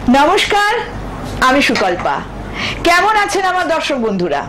নমস্কার, আমি সুকল্পা। কেমন আছেন আমার দর্শক বন্ধুরা?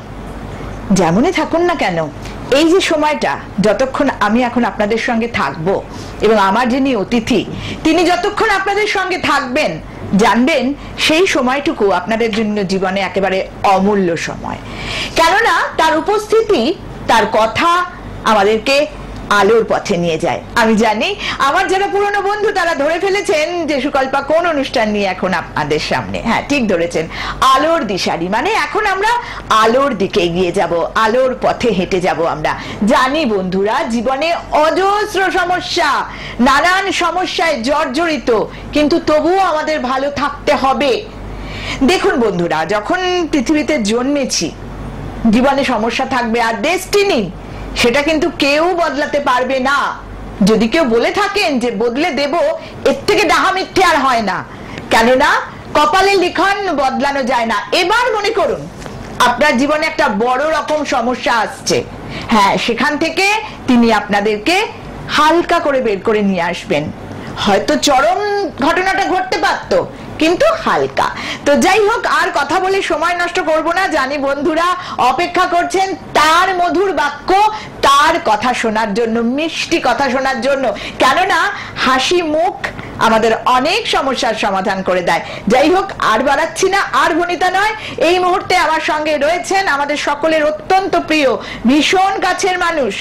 যেমনই থাকুন না কেন, এই যে সময়টা যতক্ষণ আমি এখন আপনাদের সঙ্গে থাকবো এবং আমার যিনি অতিথি তিনি যতক্ষণ আপনাদের সঙ্গে থাকবেন, জানবেন সেই সময়টুকু আপনাদের জন্য জীবনে একেবারে অমূল্য সময়। কেননা তার উপস্থিতি, তার কথা আমাদেরকে আলোর পথে নিয়ে যায়। আমি জানি আমার যারা পুরনো বন্ধু তারা ধরে ফেলেছেন যে সুকল্পা কোন অনুষ্ঠান নিয়ে এখন আপনাদের সামনে। হ্যাঁ, ঠিক ধরেছেন, আলোর দিশারি। মানে এখন আমরা আলোর দিকে এগিয়ে যাব, আলোর পথে হেঁটে যাব। আমরা জানি বন্ধুরা, জীবনে অজস্র সমস্যা, নানান সমস্যায় জর্জরিত, কিন্তু তবুও আমাদের ভালো থাকতে হবে। দেখুন বন্ধুরা, যখন পৃথিবীতে জন্মেছি জীবনে সমস্যা থাকবে, আর ডেস্টিনি সেটা কিন্তু কেউ বদলাতে পারবে না। যদি কেউ বলে থাকেন যে বদলে দেব, এর থেকে ডাহা মিথ্যে আর হয় না। কেননা কপালে লিখন বদলানো যায় না। এবার মনে করুন আপনার জীবনে একটা বড় রকম সমস্যা আসছে, হ্যাঁ, সেখান থেকে তিনি আপনাদেরকে হালকা করে বের করে নিয়ে আসবেন। হয়তো চরম ঘটনাটা ঘটতে পারত, কিন্তু হালকা। তো যাই হোক, আর কথা বলে সময় নষ্ট করব না। জানি বন্ধুরা অপেক্ষা করছেন তার মধুর বাক্য, তার কথা শোনার জন্য, মিষ্টি কথা শোনার জন্য। কেননা হাসি মুখ আমাদের অনেক সমস্যার সমাধান করে দেয়। যাই হোক, আর বাড়াচ্ছি না, আর ভনিতা নয়। এই মুহূর্তে আমার সঙ্গে রয়েছেন আমাদের সকলের অত্যন্ত প্রিয়, ভীষণ কাছের মানুষ,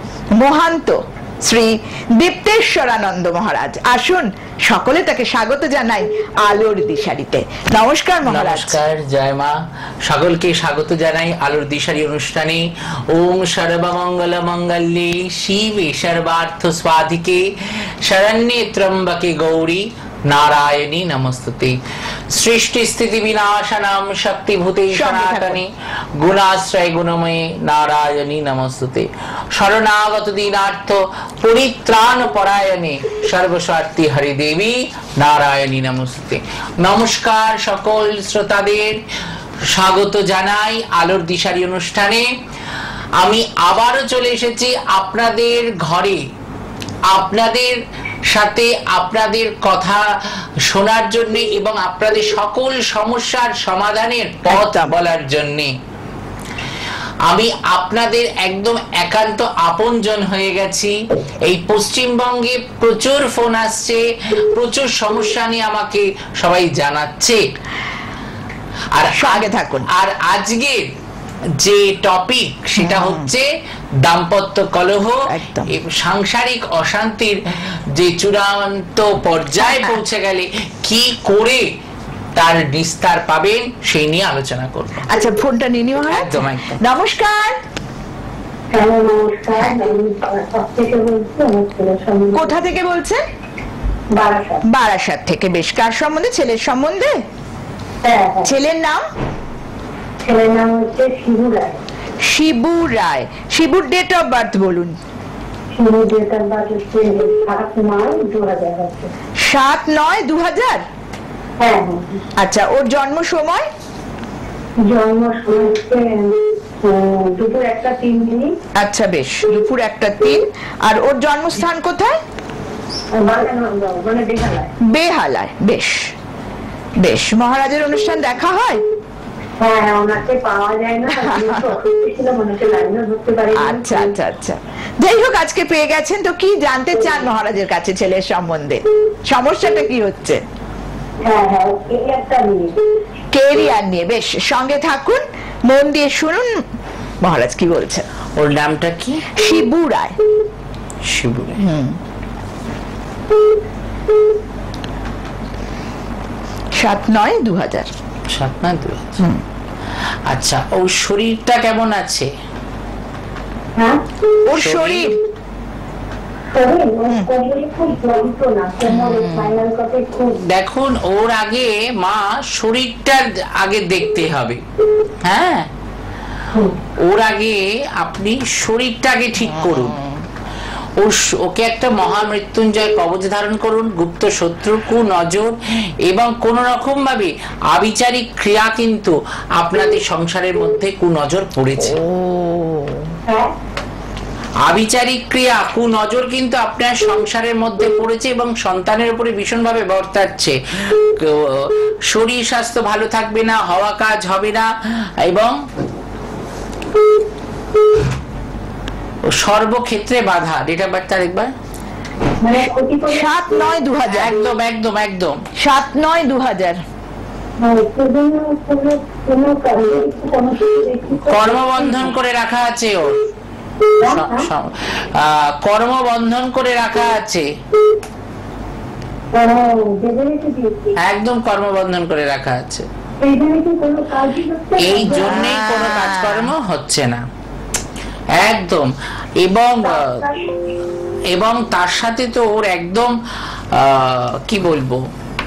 মহান্ত শ্রী দীপ্তেশ্বরানন্দ মহারাজ। আসুন, সকলে তাকে স্বাগত জানাই আলোর দিশারিতে। নমস্কার মহারাজ। নমস্কার, জয় মা। সকলকে স্বাগত জানাই আলোর দিশারি অনুষ্ঠানে। ওম সর্বমঙ্গল মঙ্গলে শিবে সর্বার্থ স্বাধিকে শরণ্যে ত্র্যম্বকে গৌরী নারায়ণী নমস্তুতে। সৃষ্টি স্থিতি বিনাশনাম শক্তিভূতে সনাতনে গুণাশ্রয় গুণময়ে নারায়ণী নমস্তুতে। শরণাগত দীনার্থ পরিত্রাণ পরায়ণে সর্বস্বার্থী হরিদেবী নারায়ণী নমস্তুতে। নমস্কার, সকল শ্রোতাদের স্বাগত জানাই আলোর দিশারি অনুষ্ঠানে। আমি আবারও চলে এসেছি আপনাদের ঘরে, আপনাদের সাথে আপনাদের কথা শোনার জন্য এবং আপনাদের সকল সমস্যার সমাধানের পথ বলার জন্য। আমি আপনাদের একদম একান্ত আপনজন হয়ে গেছি। এই পশ্চিমবঙ্গে প্রচুর ফোন আসছে, প্রচুর সমস্যা নিয়ে আমাকে সবাই জানাচ্ছে। আর আগে থাকুন। আর আজকে যে টপিক সেটা হচ্ছে দাম্পত্য কলহ, সাংসারিক অশান্তির যে চূড়ান্ত পর্যায়ে পৌঁছে গেলে কি করে তার নিস্তার পাবেন সেই নিয়ে আলোচনা করব। আচ্ছা, ফোনটা নিয়ে নিও। একদম একদম। নমস্কার। কোথা থেকে বলছেন? বারাসাত থেকে। বেশ, কার সম্বন্ধে? ছেলের সম্বন্ধে? ছেলের নাম? ছেলের নাম হচ্ছে শিবু রায়। শিবু রায়। শিবুর ডেট অফ বার্থ বলুন। শিবুর ডেট অফ বার্থ হচ্ছে 7/9/2000। 7/9/2000? হ্যাঁ। আচ্ছা, ওর জন্ম সময়? জন্ম সময় হচ্ছে দুপুর 1:03। আচ্ছা, বেশ, দুপুর 1:03। আর ওর জন্মস্থান কোথায়? মানে বেহালায়। বেহালায়। বেশ বেশ। মহারাজের অনুষ্ঠান দেখা হয়? হ্যাঁ, ওনাকে পাওয়া যায় না। আচ্ছা আচ্ছা আচ্ছা। যাই হোক, আজকে পেয়ে গেছেন। তো কি জানতে চান মহারাজের কাছে ছেলের সম্বন্ধে? সমস্যাটা কি হচ্ছে? কেরিয়ার নিয়ে। বেশ, সঙ্গে থাকুন, মন দিয়ে শুনুন মহারাজ কি বলছেন। ওর নামটা কি? শিবু রায়। শিবু রায়। 7/9/2000। 7/9/2000। আচ্ছা, ওর শরীরটা কেমন আছে? ওর শরীর? দেখুন, ওর আগে মা শরীরটা আগে দেখতে হবে। হ্যাঁ, ওর আগে আপনি শরীরটাকে ঠিক করুন। ওকে একটা মহামৃত্যুঞ্জয় কবচ ধারণ করুন। গুপ্ত শত্রু, কুনজর এবং কোন রকম ভাবে আবিচারিক ক্রিয়া কিন্তু আপনাদের সংসারের মধ্যে কুনজর পড়েছে। আবিচারিক ক্রিয়া, কুনজর কিন্তু আপনার সংসারের মধ্যে পড়েছে এবং সন্তানের উপরে ভীষণভাবে বর্তাচ্ছে। শরীর স্বাস্থ্য ভালো থাকবে না, হওয়া কাজ হবে না, এবং সর্বক্ষেত্রে বাধা। ডেট অফ বার্থ আরেকবার। 7/9/2000। একদম একদম একদম 7/9/2000। কর্মবন্ধন করে রাখা আছে ওর, কর্মবন্ধন করে রাখা আছে, একদম কর্মবন্ধন করে রাখা আছে। এই জন্যই কোনো কাজকর্ম হচ্ছে না একদম। এবং তার সাথে তো ওর একদম কি বলবো,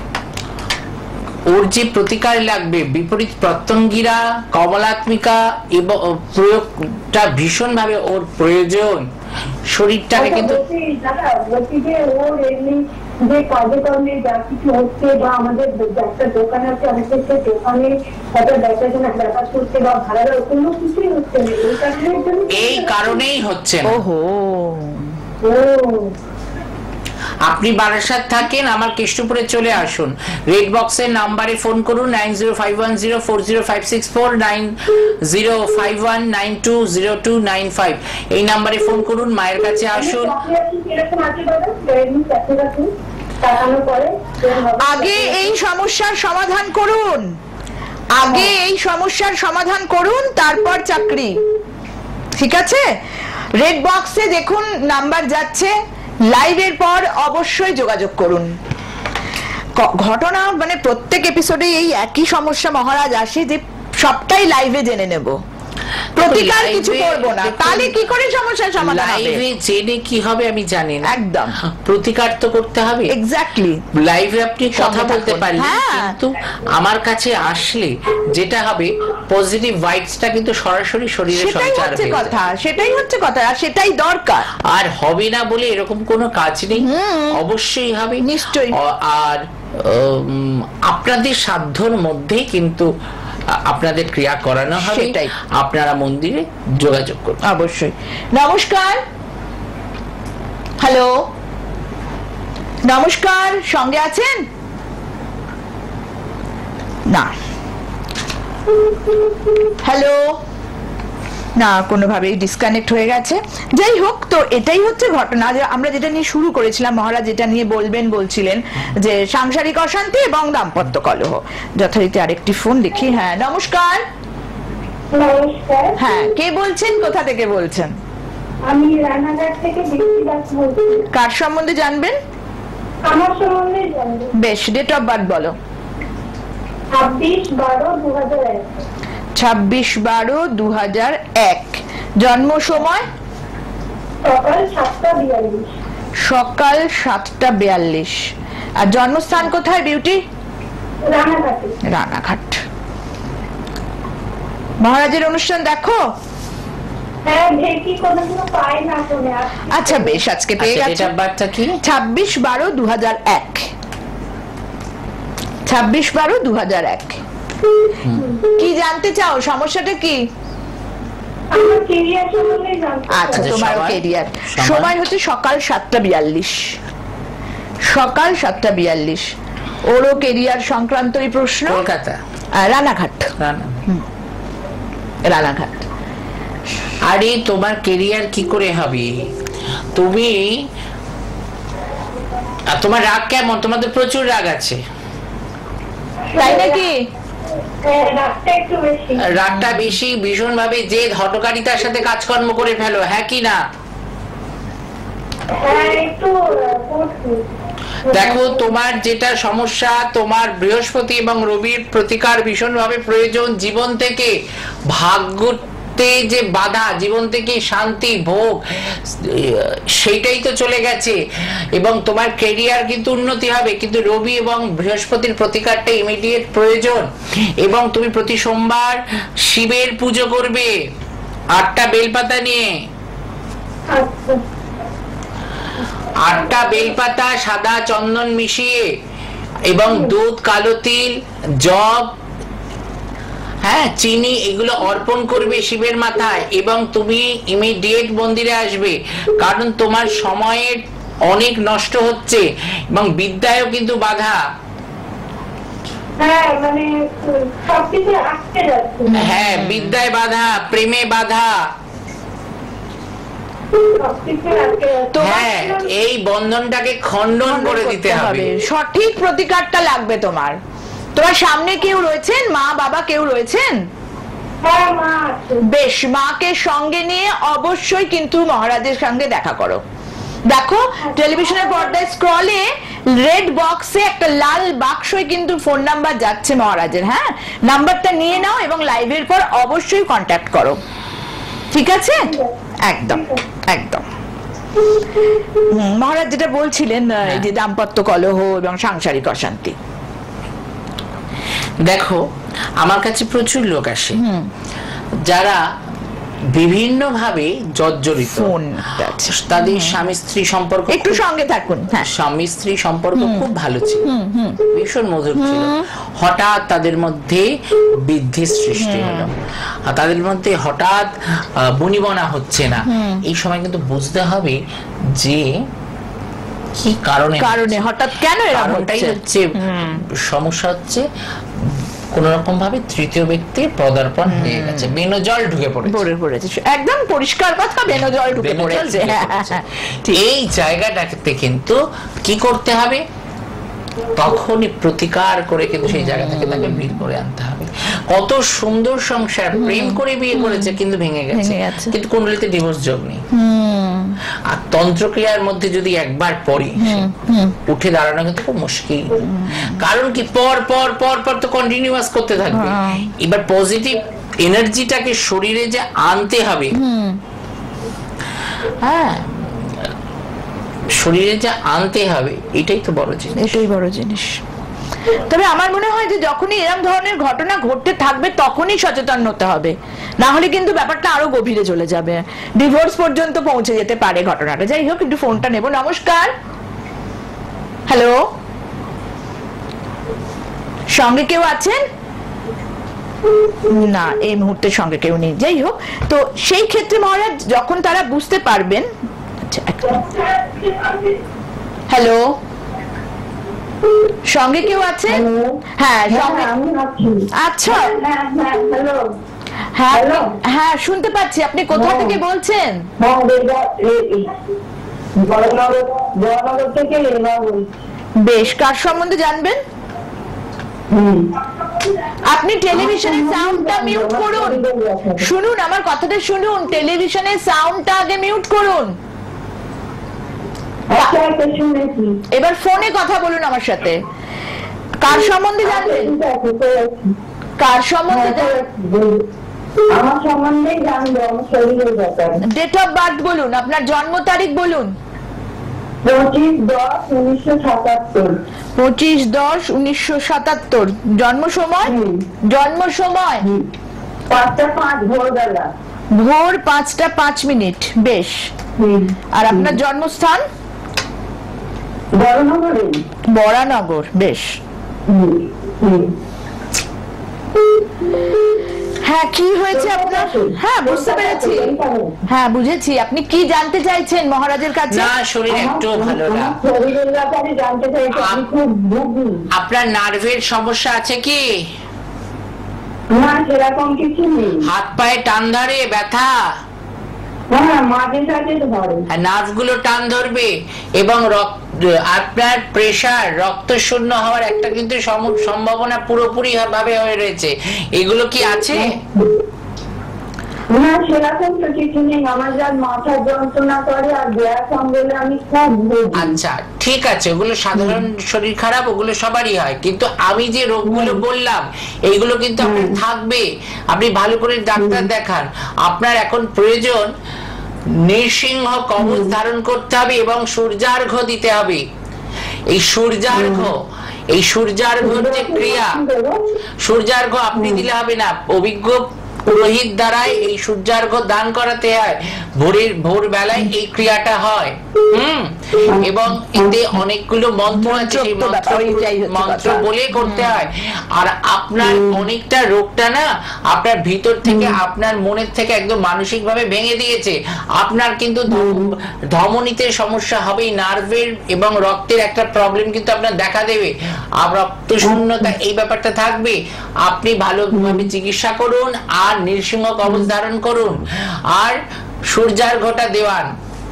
ওর যে প্রতিকার লাগবে, বিপরীত প্রত্যঙ্গিরা, কমলাত্মিকা এবং প্রয়োগটা ভীষণ ভাবে ওর প্রয়োজন। শরীরটাকে কিন্তু যে কাজকর্মে যা কিছু হচ্ছে বা আমাদের একটা দোকান আছে, আমাদের সেই দোকানে হয়তো দেখাশোনা ব্যাপার করছে বা ভাড়া কোনো কিছুই হচ্ছে না, এই কারণেই হচ্ছে না। ওহো, আপনি বারাসাত থাকেন, আমার কৃষ্ণপুরে চলে আসুন। রেড বক্সের নাম্বারে ফোন করুন 9051040564, 9051920295। এই নাম্বারে ফোন করুন, মায়ের কাছে আসুন। আগে এই সমস্যার সমাধান করুন, আগে এই সমস্যার সমাধান করুন, তারপর চাকরি। ঠিক আছে, রেড বক্সে দেখুন নাম্বার যাচ্ছে, লাইভের পর অবশ্যই যোগাযোগ করুন। ঘটনা মানে প্রত্যেক এপিসোডে এই একই সমস্যা মহারাজ আসে যে সবটাই লাইভে জেনে নেব, প্রতিকার কিছু করব না, তাহলে কি করে সমস্যার সমাধান হবে? লাইভে জেনে কি হবে আমি জানি না, একদম প্রতিকার তো করতে হবে। এক্স্যাক্টলি, লাইভে আপনি কথা বলতে পারলেন, কিন্তু আমার কাছে আসলে যেটা হবে পজিটিভ ভাইবসটা কিন্তু সরাসরি শরীরে সঞ্চার হয়ে কথা, সেটাই হচ্ছে কথা, আর সেটাই দরকার। আর হবে না বলে এরকম কোনো কাজ নেই, অবশ্যই হবে, নিশ্চয়ই। আর আপনাদের সাধ্যর মধ্যেই কিন্তু আপনাদের ক্রিয়া করানো হবে, আপনারা মন্দিরে যোগাযোগ করুন অবশ্যই। নমস্কার, হ্যালো, নমস্কার, সঙ্গে আছেন? না, হ্যালো, না, কোনোভাবেই ডিসকানেক্ট হয়ে গেছে। যাই হোক, তো এটাই হচ্ছে ঘটনা, যে আমরা যেটা নিয়ে শুরু করেছিলাম, মহারাজ যেটা নিয়ে বলছিলেন যে সাংসারিক অশান্তি এবং দাম্পত্য কলহ। যথারীতি আরেকটি ফোন দেখি। হ্যাঁ, নমস্কার। নমস্কার, হ্যাঁ, কে বলছেন, কোথা থেকে বলছেন? আমি রানাঘাট থেকে বৃষ্টি দাস বলছি। কার সম্বন্ধে জানবেন? আমার সম্বন্ধে জানবো। বেশ, ডেট অফ বার্থ বলো। 26/12/2001। 26/12/2001। জন্ম সময়? সকাল 7:42। সকাল 7:42। আর জন্মস্থান কোথায় বিউটি? রানাঘাটে। রানাঘাট। মহারাজের অনুষ্ঠান দেখো? হ্যাঁ, দেখি, কোনোদিনও পাই না ফোনে। আচ্ছা বেশ, আজকে পেয়ে গেছে। ডেট অফ বার্থটা কি? 26/12/2001। 26/12/2001। কি জানতে চাও, সমস্যাটা কি? আমার কেরিয়ার সম্বন্ধে জানতে চাই। আচ্ছা, তোমার কেরিয়ার সময় হচ্ছে সকাল 7:42। সকাল 7:42। ওরও কেরিয়ার সংক্রান্তই প্রশ্ন। কলকাতা, রানাঘাট। রানাঘাট। আরে তোমার কেরিয়ার কি করে হবে? তুমি, তোমার রাগ কেমন? তোমাদের প্রচুর রাগ আছে, তাই নাকি? রাগটা বেশি, ভীষণ ভাবে জেদ, হঠকারিতার সাথে কাজকর্ম করে ফেলো, হ্যাঁ কি না? দেখো, তোমার যেটা সমস্যা, তোমার বৃহস্পতি এবং রবির প্রতিকার ভীষণ ভাবে প্রয়োজন। জীবন থেকে ভাগ্যতে যে বাধা, জীবন থেকে শান্তি ভোগ, সেইটাই তো চলে গেছে। এবং তোমার ক্যারিয়ার কিন্তু উন্নতি হবে, কিন্তু রবি এবং বৃহস্পতির প্রতিকারটা ইমিডিয়েট প্রয়োজন। এবং তুমি প্রতি সোমবার শিবের পুজো করবে 8টা বেলপাতা নিয়ে। 8টা বেলপাতা সাদা চন্দন মিশিয়ে, এবং দুধ, কালো তিল, জব, হ্যাঁ, চিনি, এগুলো অর্পণ করবে শিবের মাথায়। এবং তুমি ইমিডিয়েট মন্দিরে আসবে, কারণ তোমার সময়ের অনেক নষ্ট হচ্ছে এবং বিদ্যায়ও কিন্তু বাধা। হ্যাঁ মানে সবকিছু আটকে যাচ্ছে। হ্যাঁ, বিদ্যায় বাধা, প্রেমে বাধা। সবকিছু আটকে যাচ্ছে। হ্যাঁ, এই বন্ধনটাকে খণ্ডন করে দিতে হবে। সঠিক প্রতিকারটা লাগবে তোমার। তোমার সামনে কেউ রয়েছেন, মা বাবা কেউ রয়েছেন? হ্যাঁ মা আছে। বেশ, মাকে সঙ্গে নিয়ে অবশ্যই কিন্তু মহারাজের সঙ্গে দেখা করো। দেখো টেলিভিশনের পর্দায় স্ক্রলে রেড বক্সে একটা লাল বাক্সে কিন্তু ফোন নাম্বার যাচ্ছে মহারাজের। হ্যাঁ, নাম্বারটা নিয়ে নাও এবং লাইভের পর অবশ্যই কন্ট্যাক্ট করো, ঠিক আছে? একদম একদম। মহারাজ যেটা বলছিলেন, এই যে দাম্পত্য কলহ এবং সাংসারিক অশান্তি। দেখো, আমার কাছে প্রচুর লোক আসে যারা বিভিন্ন ভাবে জর্জরিত। ফোন তাদের স্বামী স্ত্রী সম্পর্ক, একটু সঙ্গে থাকুন। হ্যাঁ, স্বামী স্ত্রী সম্পর্ক খুব ভালো ছিল, ভীষণ মধুর ছিল। হঠাৎ তাদের মধ্যে বিদ্বেষ সৃষ্টি হলো, আর তাদের মধ্যে হঠাৎ বনিবনা হচ্ছে না। এই সময় কিন্তু বুঝতে হবে যে কি কারণে হঠাৎ কেন এরকম হচ্ছে। সমস্যা হচ্ছে কোন রকম ভাবে তৃতীয় ব্যক্তির পদার্পণ হয়ে গেছে, বেনজল ঢুকে পড়েছে। একদম পরিষ্কার কথা, বেনজল ঢুকে পড়েছে। এই জায়গাটাতে কিন্তু কি করতে হবে, তখনই প্রতিকার করে কিন্তু সেই জায়গা থেকে তাকে বের করে আনতে হবে। কত সুন্দর সংসার, প্রেম করে বিয়ে করেছে কিন্তু ভেঙে গেছে, কিন্তু কুণ্ডলিতে ডিভোর্স যোগ নেই। আর তন্ত্রক্রিয়ার মধ্যে যদি একবার পড়ি, উঠে দাঁড়ানো কিন্তু খুব মুশকিল। কারণ কি, পর পর পর পর তো কন্টিনিউয়াস করতে থাকবে। এবার পজিটিভ এনার্জিটাকে শরীরে যে আনতে হবে, হ্যাঁ, শরীরে যা আনতে হবে, এটাই তো বড় জিনিস, এটাই বড় জিনিস। তবে আমার মনে হয় যে যখনই এরকম ধরনের ঘটনা ঘটতে থাকবে তখনই সচেতন হতে হবে, না হলে কিন্তু ব্যাপারটা আরো গভীরে চলে যাবে, ডিভোর্স পর্যন্ত পৌঁছে যেতে পারে ঘটনাটা। যাই হোক, একটু ফোনটা নেব। নমস্কার। হ্যালো, সঙ্গে কেউ আছেন? না, এই মুহূর্তে সঙ্গে কেউ নেই। যাই হোক, তো সেই ক্ষেত্রে মহারাজ যখন তারা বুঝতে পারবেন। হ্যালো, সঙ্গে কেউ আছে? হ্যাঁ, আচ্ছা, হ্যাঁ শুনতে পাচ্ছি। আপনি কোথা থেকে বলছেন? বেশ, কার সম্বন্ধে জানবেন? আপনি টেলিভিশনের সাউন্ডটা মিউট করুন। শুনুন, আমার কথাটা শুনুন। টেলিভিশনের সাউন্ডটা আগে মিউট করুন। এবার ফোনে কথা বলুন আমার সাথে। কার সম্বন্ধে জানবেন? কার সম্বন্ধে? আমার সম্বন্ধে জানবো, আমার শরীরের ব্যাপারে। ডেট অফ বার্থ বলুন, আপনার জন্ম তারিখ বলুন। 25/10/1977। 25/10/1977। জন্ম সময়? জন্ম সময় 5:05 ভোরবেলা। ভোর 5:05। বেশ। আর আপনার জন্মস্থান? বরানগরে। বরানগর। বেশ। হ্যাঁ, কি হয়েছে আপনার? হ্যাঁ, বুঝতে পেরেছি। হ্যাঁ, বুঝেছি। আপনি কি জানতে চাইছেন মহারাজের কাছে? না, শরীর একটু ভালো না। আপনার নার্ভের সমস্যা আছে কি? না, সেরকম কিছু নেই। হাত পায়ে টান ধরে, ব্যথা? হ্যাঁ, মাঝে সাঝে ধরে। নার্ভ গুলো টান ধরবে এবং আপনার প্রেসার, রক্ত শূন্য হওয়ার একটা কিন্তু সম্ভাবনা পুরোপুরি ভাবে হয়ে রয়েছে। এগুলো কি আছে? না, সেরকম তো কিছু নেই। আমার যা মাথা যন্ত্রণা করে আর গ্যাস অম্বলে আমি খুব ভুগি। আচ্ছা, ঠিক আছে, ওগুলো সাধারণ শরীর খারাপ, ওগুলো সবারই হয়। কিন্তু আমি যে রোগগুলো বললাম, এইগুলো কিন্তু আপনার থাকবে। আপনি ভালো করে ডাক্তার দেখান। আপনার এখন প্রয়োজন নৃসিংহ কবচ ধারণ করতে হবে এবং সূর্যার্ঘ্য দিতে হবে। এই সূর্যার্ঘ্য যে ক্রিয়া, সূর্যার্ঘ্য আপনি দিলে হবে না। অভিজ্ঞ পুরোহিত দ্বারাই এই সূর্যার্ঘ্য দান করাতে হয়, ভোর বেলায় এই ক্রিয়াটা হয়। এবং এতে অনেকগুলো মন্ত্র আছে, সেই মন্ত্র বলে করতে হয়। আর আপনার অনেকটা রোগটা না আপনার ভিতর থেকে, আপনার মনের থেকে একদম মানসিক ভাবে ভেঙে দিয়েছে। আপনার কিন্তু ধমনীতে সমস্যা হবে, নার্ভের এবং রক্তের একটা প্রবলেম কিন্তু আপনার দেখা দেবে, আর রক্ত শূন্যতা এই ব্যাপারটা থাকবে। আপনি ভালোভাবে চিকিৎসা করুন আর নৃসিংহ কবচ ধারণ করুন আর সূর্যার্ঘ্যটা দেওয়ান।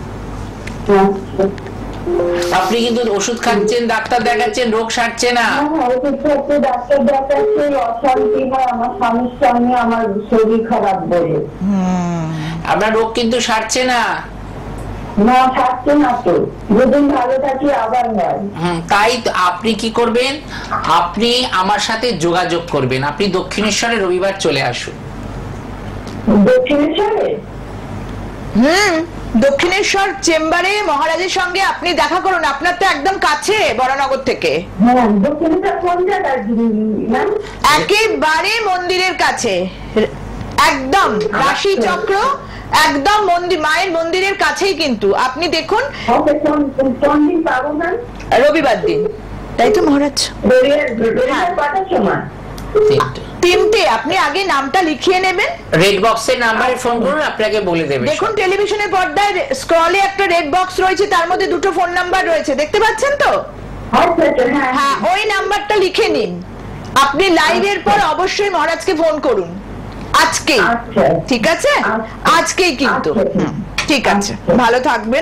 আপনি কিন্তু ওষুধ খাচ্ছেন, ডাক্তার দেখাচ্ছেন, রোগ সারছে না। ডাক্তার দেখাচ্ছে, অশান্তি হয় আমার স্বামীর সঙ্গে, আমার শরীর খারাপ বলে। আপনার রোগ কিন্তু সারছে না। না, সারছে না তো, দুদিন ভালো থাকি আবার হয়। তাই আপনি কি করবেন, আপনি আমার সাথে যোগাযোগ করবেন। আপনি দক্ষিণেশ্বরে রবিবার চলে আসুন। দক্ষিণেশ্বরে? দক্ষিণেশ্বর চেম্বারে মহারাজের সঙ্গে আপনি দেখা করুন। আপনার তো একদম কাছে বরানগর থেকে। হ্যাঁ, দক্ষিণেশ্বর কোন জায়গায়? একেবারে মন্দিরের কাছে, একদম রাশি চক্র, একদম মন্দির, মায়ের মন্দিরের কাছেই। কিন্তু আপনি দেখুন রবিবার দিন, তাই তো মহারাজ? 3টে। আপনি আগে নামটা লিখিয়ে নেবেন, রেড বক্সের নাম্বারে ফোন করুন, আপনাকে বলে দেবে। দেখুন টেলিভিশনের পর্দায় স্ক্রলে একটা রেড বক্স রয়েছে, তার মধ্যে 2টো ফোন নাম্বার রয়েছে, দেখতে পাচ্ছেন তো? হ্যাঁ, ওই নাম্বারটা লিখে নিন। আপনি লাইভের পর অবশ্যই মহারাজকে ফোন করুন আজকে, ঠিক আছে? আজকেই কিন্তু। ঠিক আছে, ভালো থাকবেন।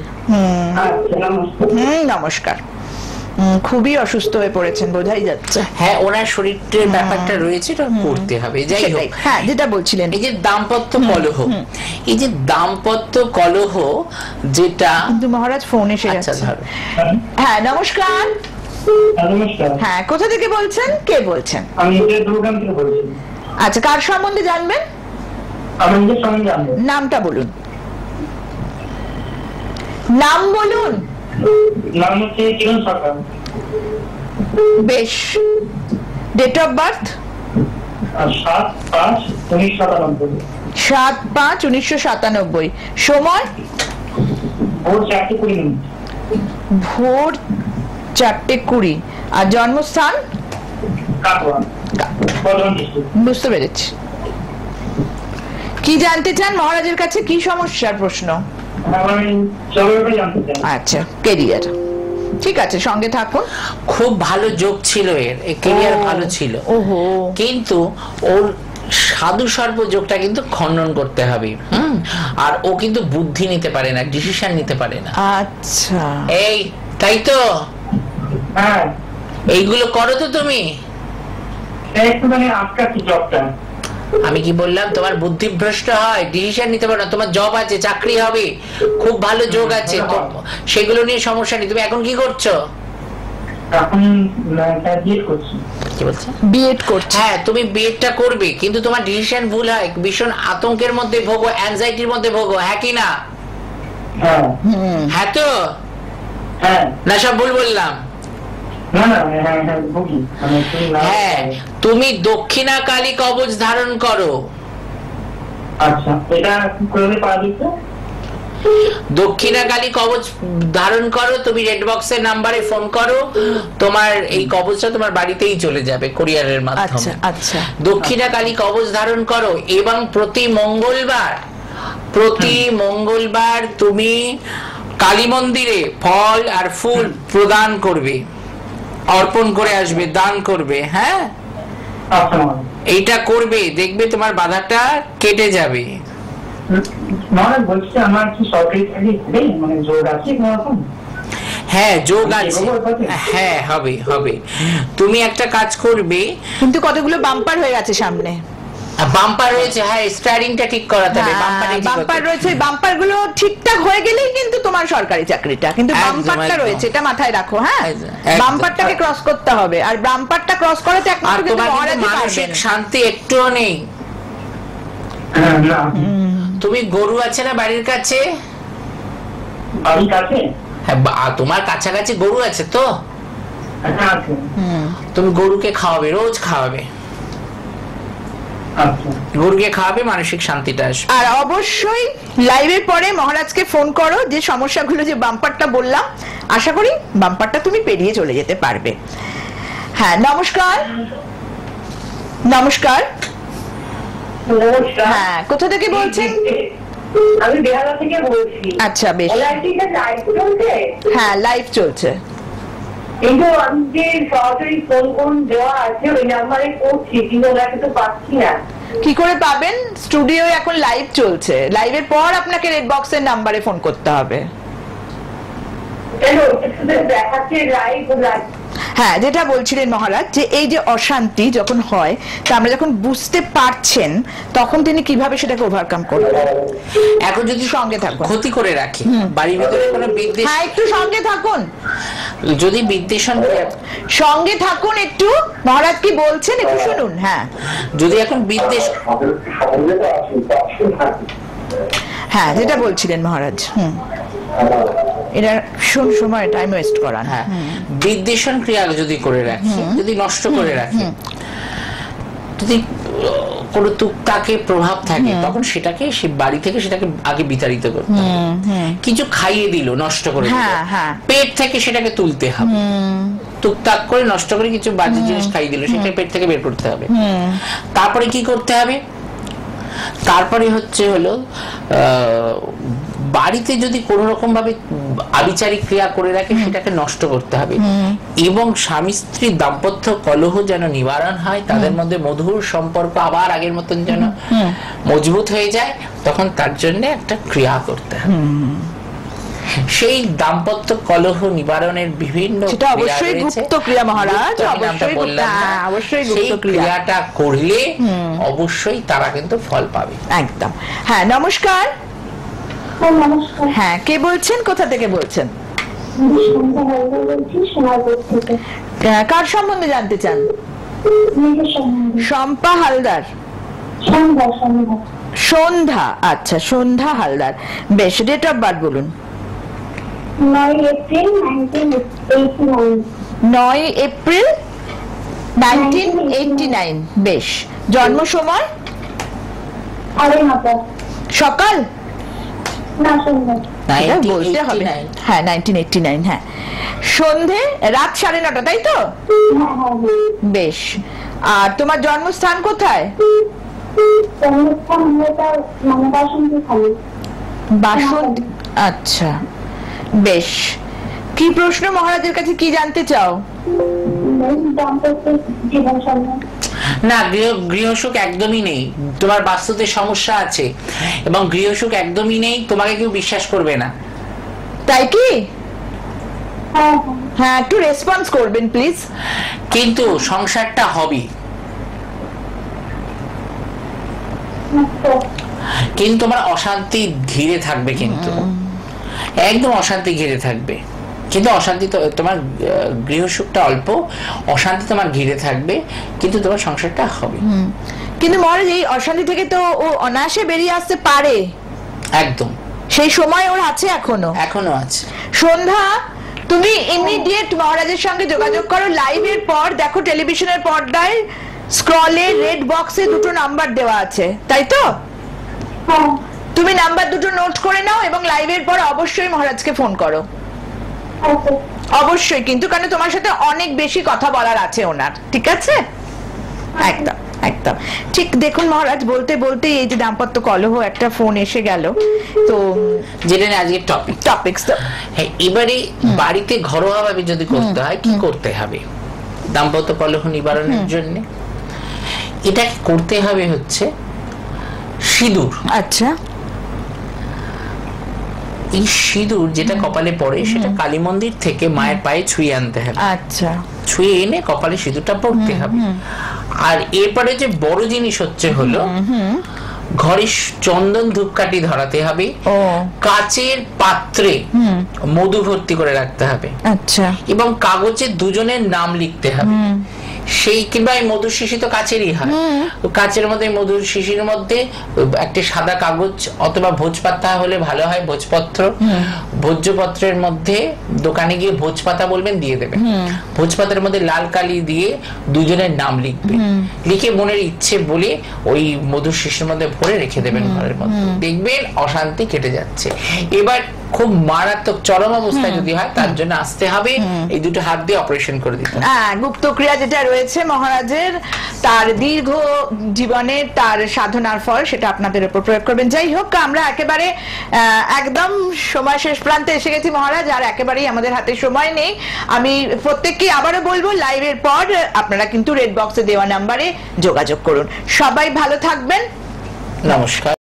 নমস্কার। খুবই অসুস্থ হয়ে পড়েছেন, বোঝাই যাচ্ছে। হ্যাঁ, ওনার শরীরের ব্যাপারটা রয়েছে, করতে হবে। যাই হোক, হ্যাঁ, যেটা বলছিলেন, এই যে দাম্পত্য কলহ, এই যে দাম্পত্য কলহ, যেটা কিন্তু মহারাজ ফোন এসে গেছে। হ্যাঁ, নমস্কার। হ্যাঁ, কোথা থেকে বলছেন? কে বলছেন? আমি দুর্গাম থেকে বলছি। আচ্ছা, কার সম্বন্ধে জানবেন? আমি নিজের সম্বন্ধে জানবো। নামটা বলুন। নাম বলুন। নাম হচ্ছে কিরণ সরকার। বেশ। Date of birth? 7/5/1997। 7/5/1997। সময়? ভোর 4:20। ভোর 4:20। আর জন্মস্থান? কাটোয়া, বর্ধমান ডিস্ট্রিক্ট। বুঝতে পেরেছি। কি জানতে চান মহারাজের কাছে? কি সমস্যার প্রশ্ন? আচ্ছা, কেরিয়ার। ঠিক আছে, সঙ্গে থাকুন। খুব ভালো যোগ ছিল এর, কেরিয়ার ভালো ছিল, কিন্তু ওর সাধু সর্ব যোগটা কিন্তু খণ্ডন করতে হবে। আর ও কিন্তু বুদ্ধি নিতে পারে না, ডিসিশন নিতে পারে না। আচ্ছা, এই তাই তো? হ্যাঁ, এইগুলো করো তো তুমি? একটুখানি আটকাচ্ছি জবটা। আমি কি বললাম? তোমার বুদ্ধি ভ্রষ্ট হয়, ডিসিশন নিতে পারো না। তোমার জব আছে, চাকরি হবে, খুব ভালো যোগ আছে, সেগুলো নিয়ে সমস্যা নেই। তুমি এখন কি করছো? এখন বিএড করছি। কি বলছো? বিএড করছি। হ্যাঁ, তুমি বিএডটা করবে, কিন্তু তোমার ডিসিশন ভুল হয়, ভীষণ আতঙ্কের মধ্যে ভোগো, অ্যাংজাইটির মধ্যে ভোগো। হ্যাঁ কি না? হ্যাঁ তো? হ্যাঁ না, সব ভুল বললাম? হ্যাঁ, তুমি দক্ষিণা কালী কবচ ধারণ করো। আচ্ছা, এটা কি করে পাওয়া যাচ্ছে? দক্ষিণা কালী কবচ ধারণ করো, তুমি রেড বক্সের নাম্বারে ফোন করো, তোমার এই কবচটা তোমার বাড়িতেই চলে যাবে কুরিয়ারের মাধ্যমে। আচ্ছা, দক্ষিণা কালী কবচ ধারণ করো এবং প্রতি মঙ্গলবার তুমি কালী মন্দিরে ফল আর ফুল প্রদান করবে, অর্পণ করে আসবে, দান করবে। হ্যাঁ, এইটা করবে, দেখবে তোমার বাধাটা কেটে যাবে। হ্যাঁ, যোগ আছে। হ্যাঁ, হবে। তুমি একটা কাজ করবে, কিন্তু কতগুলো বাম্পার হয়ে গেছে সামনে। বাম্পার রয়েছে, হ্যাঁ, স্টারিংটা ঠিক করাতে হবে। বাম্পার রয়েছে, বাম্পার গুলো ঠিকঠাক হয়ে গেলেই কিন্তু তোমার সরকারি চাকরিটা। কিন্তু বাম্পারটা রয়েছে, এটা মাথায় রাখো। হ্যাঁ, বাম্পারটাকে ক্রস করতে হবে, আর বাম্পারটা ক্রস করাতে একমাত্র কিন্তু মহারাজই পারবেন। মানসিক শান্তি একটুও নেই। তুমি গরু আছে না বাড়ির কাছে? হ্যাঁ, তোমার কাছাকাছি গরু আছে তো? তুমি গরুকে খাওয়াবে, রোজ খাওয়াবে। আচ্ছা গুড়কে খাওয়াবে, মানসিক শান্তিটা আসবে। আর অবশ্যই লাইভের পরে মহারাজকে ফোন করো, যে সমস্যাগুলো, যে বাম্পারটা বললাম, আশা করি বাম্পারটা তুমি পেরিয়ে চলে যেতে পারবে। হ্যাঁ, নমস্কার। নমস্কার। নমস্কার। হ্যাঁ, কোথা থেকে বলছেন? আমি বেহালা থেকে বলছি। আচ্ছা, বেশ। LIC-টা লাইভ চলছে? হ্যাঁ, লাইভ চলছে। কিন্তু আমি যে সরাসরি ফোন দেওয়া আছে ওই নাম্বারে করছি, কিন্তু ওনাকে তো পাচ্ছি না। কি করে পাবেন? স্টুডিও এখন লাইভ চলছে, লাইভের পর আপনাকে রেড বক্সের নাম্বারে ফোন করতে হবে। কেন দেখাচ্ছে লাইভ? হ্যাঁ, যেটা বলছিলেন মহারাজ, যে এই যে অশান্তি যখন হয়, তা আমরা যখন বুঝতে পারছেন, তখন তিনি কিভাবে সেটাকে ওভারকাম করবেন। এখন যদি সঙ্গে থাকুন, ক্ষতি করে রাখে, বাড়ির ভিতরে কোনো বিদ্বেষ, হ্যাঁ একটু সঙ্গে থাকুন, যদি বিদ্বেষণ, সঙ্গে থাকুন একটু। মহারাজ কি বলছেন একটু শুনুন। হ্যাঁ, যদি এখন বিদ্বেষ, হ্যাঁ যেটা বলছিলেন মহারাজ, এটা সময় টাইম ওয়েস্ট করান। হ্যাঁ, বিদ্বেষণ ক্রিয়া যদি করে রাখি, যদি নষ্ট করে রাখি, যদি কোনো তুকতাকে প্রভাব থাকে, তখন সেটাকে সে বাড়ি থেকে সেটাকে আগে বিতাড়িত করতে হবে। কিছু খাইয়ে দিল, নষ্ট করে দিল, পেট থেকে সেটাকে তুলতে হবে। টুকটাক করে নষ্ট করে কিছু বাজে জিনিস খাইয়ে দিল, সেটা পেট থেকে বের করতে হবে। তারপরে কি করতে হবে? তারপরে হলো বাড়িতে যদি কোন রকম ভাবে আবিচারিক ক্রিয়া করে রাখে, সেটাকে নষ্ট করতে হবে। এবং স্বামী স্ত্রীর দাম্পত্য কলহ যেন নিবারণ হয়, তাদের মধ্যে মধুর সম্পর্ক আবার আগের মতন যেন মজবুত হয়ে যায়, তখন তার জন্য একটা ক্রিয়া করতে হবে। সেই দাম্পত্য কলহ নিবারণের বিভিন্ন অবশ্যই গুপ্ত ক্রিয়া মহারাজ, অবশ্যই গুপ্ত ক্রিয়াটা করলে অবশ্যই তারা কিন্তু ফল পাবে। একদম। হ্যাঁ, নমস্কার। নমস্কার। হ্যাঁ, কে বলছেন, কোথা থেকে বলছেন? কার সম্বন্ধে জানতে চান? শম্পা হালদার। সন্ধ্যা, আচ্ছা সন্ধ্যা হালদার, বেশ। ডেট অফ বার্থ বলুন। 9 এপ্রিল 1989। 9 এপ্রিল 1989, বেশ। জন্ম সময়? সকাল না সন্ধ্যা? বলতে হবে। হ্যাঁ 1989, হ্যাঁ সন্ধে, রাত 9:30, তাই তো? বেশ। আর তোমার জন্মস্থান কোথায়? বাসন্তী। আচ্ছা, বেশ। কি প্রশ্ন মহারাজের কাছে, কি জানতে চাও? না, গৃহসুখ একদমই নেই, তোমার বাস্তুতে সমস্যা আছে এবং গৃহসুখ একদমই নেই, তোমাকে কেউ বিশ্বাস করবে না। তাই কি? হ্যাঁ, একটু রেসপন্স করবেন প্লিজ। কিন্তু সংসারটা হবে, কিন্তু তোমার অশান্তি ঘিরে থাকবে, কিন্তু একদম অশান্তি ঘিরে থাকবে। কিন্তু অশান্তি তো তোমার, গৃহসুখটা অল্প, অশান্তি তোমার ঘিরে থাকবে, কিন্তু তোমার সংসারটা হবে। কিন্তু মহারাজ এই অশান্তি থেকে তো ও অনায়াসে বেরিয়ে আসতে পারে। একদম, সেই সময় ওর আছে, এখনো আছে। সন্ধ্যা, তুমি ইমিডিয়েট মহারাজের সঙ্গে যোগাযোগ করো। লাইভের পর দেখো, টেলিভিশনের পর্দায় স্ক্রলে রেড বক্সে দুটো নাম্বার দেওয়া আছে, তাই তো? তুমি নাম্বার দুটো নোট করে নাও এবং লাইভের পর অবশ্যই মহারাজকে ফোন করো। অবশ্যই, কিন্তু কারণ তোমার সাথে অনেক বেশি কথা বলার আছে ওনার, ঠিক আছে? একদম একদম ঠিক। দেখুন মহারাজ, বলতে বলতে এই যে দাম্পত্য কলহ, একটা ফোন এসে গেল, তো যেটা আজকের টপিকস। হ্যাঁ, এবারে বাড়িতে ঘরোয়া ভাবে যদি করতে হয়, কি করতে হবে দাম্পত্য কলহ নিবারণের জন্য? এটা করতে হবে হচ্ছে সিঁদুর। আচ্ছা, এই সিঁদুর যেটা কপালে পড়ে, সেটা কালী মন্দির থেকে মায়ের পায়ে ছুঁয়ে আনতে হবে। আচ্ছা, ছুঁয়ে এনে কপালে সিঁদুরটা পড়তে হবে। আর এরপরে যে বড় জিনিস হচ্ছে হলো, ঘরে চন্দন ধূপকাঠি ধরাতে হবে, কাচের পাত্রে মধু ভর্তি করে রাখতে হবে, আচ্ছা, এবং কাগজে দুজনের নাম লিখতে হবে। সেই কিংবা এই মধুর শিশি তো কাচেরই হয়, তো কাচের মধ্যে মধুর শিশির মধ্যে একটা সাদা কাগজ অথবা ভোজপাতা হলে ভালো হয়, ভোজপত্র, ভোজ্যপত্রের মধ্যে দোকানে গিয়ে ভোজপাতা বলবেন, দিয়ে দেবেন। ভোজপাতার মধ্যে লাল কালি দিয়ে দুজনের নাম লিখবেন, লিখে মনের ইচ্ছে বলে ওই মধুর শিশির মধ্যে ভরে রেখে দেবেন ঘরের মধ্যে, দেখবেন অশান্তি কেটে যাচ্ছে। এবার খুব মারাত্মক চরম অবস্থায় যদি হয় তার জন্য আসতে হবে, এই দুটো হাত দিয়ে অপারেশন করে দিতে হবে। হ্যাঁ, গুপ্ত ক্রিয়া যেটা রয়েছে মহারাজের, তার দীর্ঘ জীবনের তার সাধনার ফল সেটা আপনাদের উপর প্রয়োগ করবেন। যাই হোক, আমরা একেবারে একদম সময় শেষ প্রান্তে এসে গেছি মহারাজ, আর একেবারেই আমাদের হাতে সময় নেই। আমি প্রত্যেককে আবারও বলবো, লাইভের পর আপনারা কিন্তু রেড বক্সে দেওয়া নাম্বারে যোগাযোগ করুন। সবাই ভালো থাকবেন, নমস্কার।